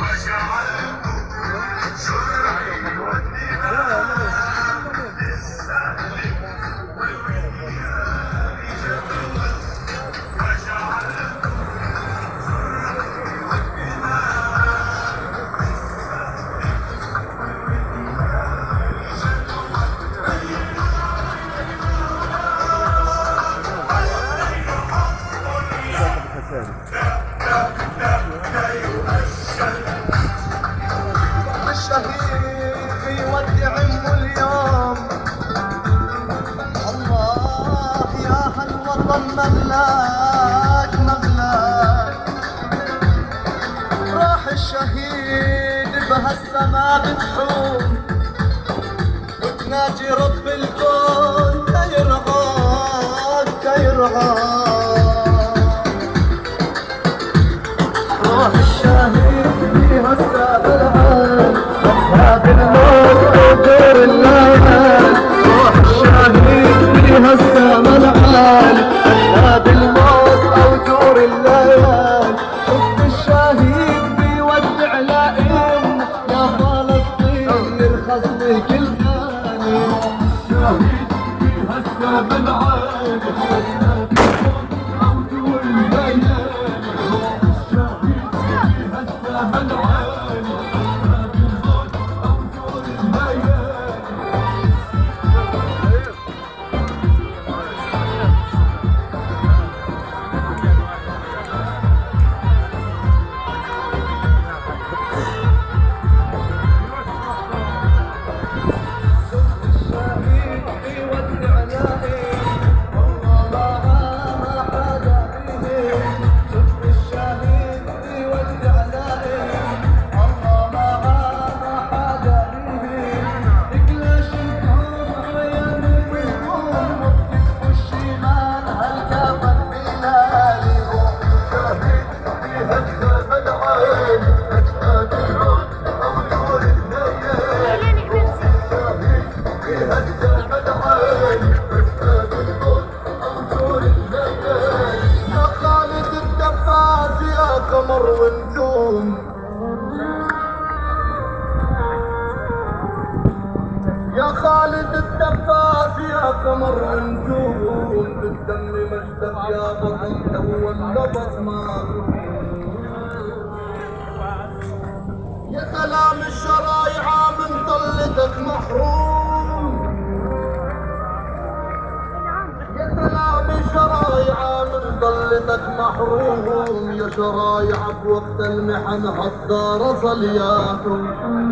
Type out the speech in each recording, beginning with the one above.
مغلاك مغلاك راح الشهيد بهالسما بتحوم وتناجي رب الكون كيرعاك كيرعاك راح الشهيد بهالسما العال أصحاب الموت ودور الليل راح الشهيد بهالسما العال أشهاد الموت أو دور الليل حب الشهيد بيودع لئيم يا فلسطين يرخص لك الغالي الشهيد بهالسما العال أشهاد الموت أو دور الليل الشهيد بهالسما العال أشهاد الموت أو دور الليل قمر ونجوم يا خالد الدفاف يا قمر ونجوم بالدم مجدك يا بطل تولى بصمة يا سلام الشرايع من طلتك محروم يا سلام الشرايع من ضلتك محروم يا شرايع بوقت المحن هالدار صلياكم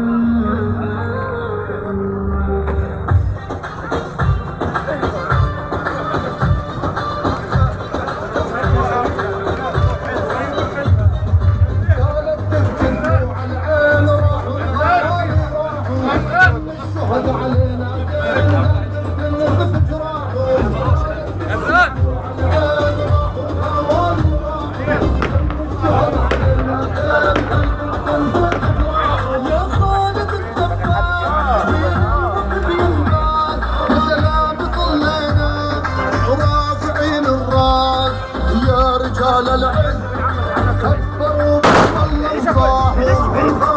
قالت تبكي على العين راحوا الشهد علينا نخف جراحهم رجال العز كبروا بالله صاحب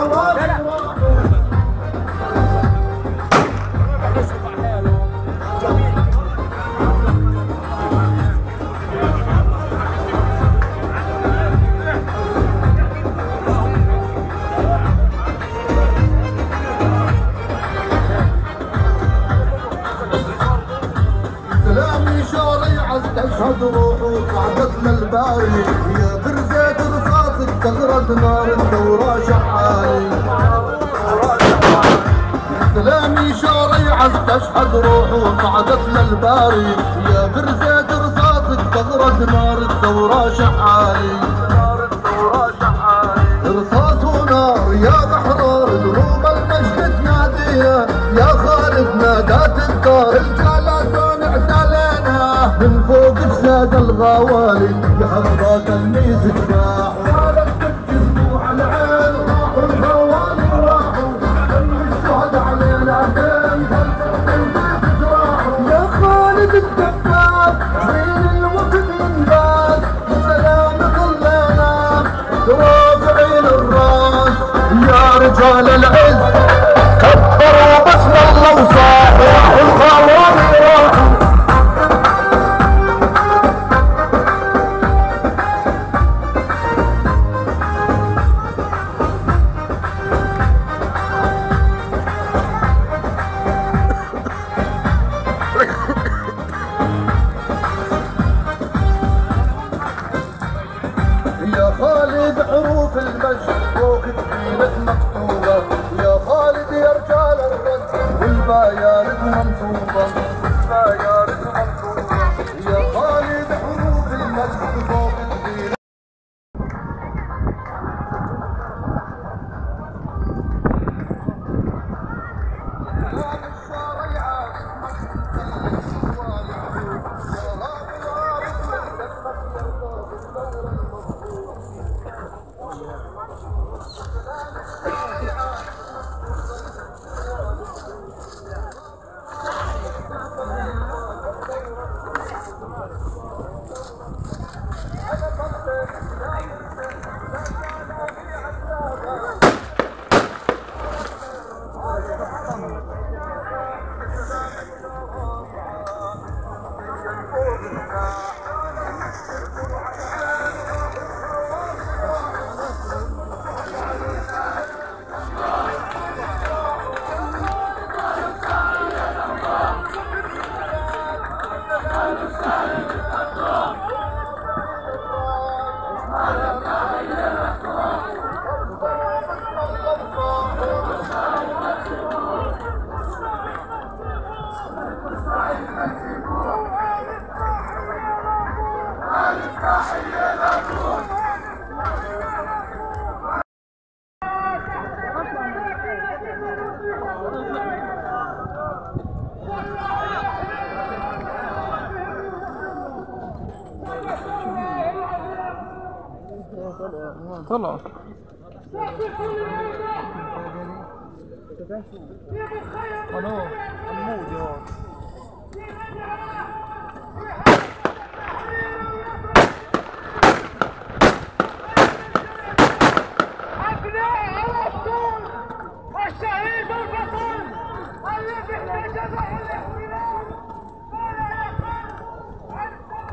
تشهد روحه صعدتنا الباري يا برزة رصاصك تغرد نار الثورة شحالي سلامي شريعة تشهد روحه صعدتنا الباري يا برزة رصاصك تغرد نار الثورة شحالي رصاص ونار يا بحرار دروب المجد تناديها يا خالد نادات الدار الجلسون اعتلينا من فوق بساد الغوالي يا حضرات الميز جماع قالت تبكي على العين راحوا الغوالي راحوا الشهد علينا يا خالد الدفاف بين الوقت من بات سلام ظلنا رافعين الراس قال العز كبروا باسم الله وصاحوا الخواري راحوا. يا خالد عروف المجد فوق جبينك مكتوبة، يا خالد يا رجال الرد والبايارد منصوبة، والبايارد منصوبة، يا خالد عروف المجد فوق جبينك. طلع خلاص المود يا الشهيد البطل الذي احتجب الاحتلال ولا يخاف عن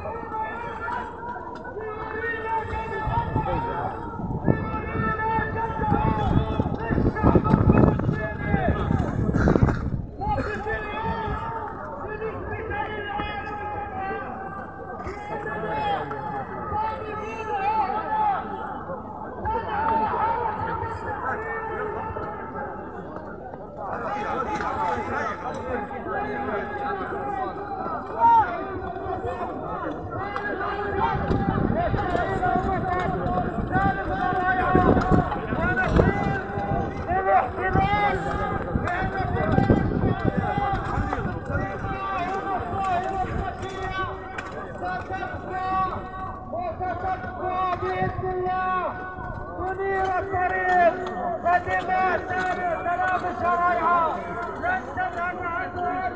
بإذن الله تنير الطريق ودماء سلام الشريعة لن تذهب عنها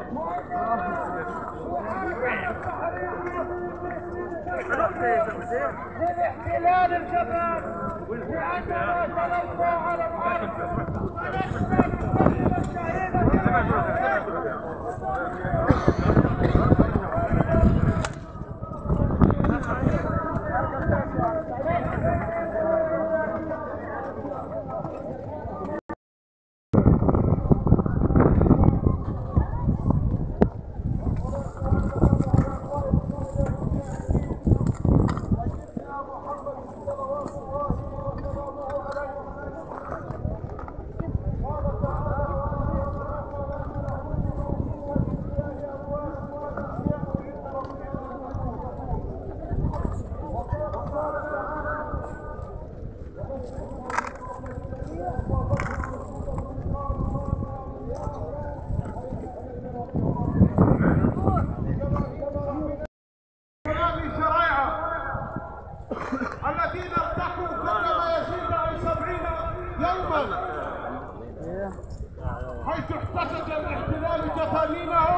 للاحتلال الجبار لأننا سنبقى على الأرض ونسمع الشهيد. الذين ارتحوا كلما يزيد عن 70 يوما حيث احتجج الاحتلال جثامينهم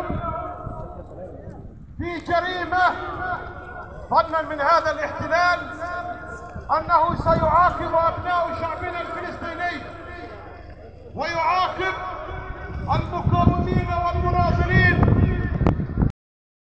في جريمة ظنا من هذا الاحتلال أنه سيعاقب أبناء شعبنا الفلسطيني ويعاد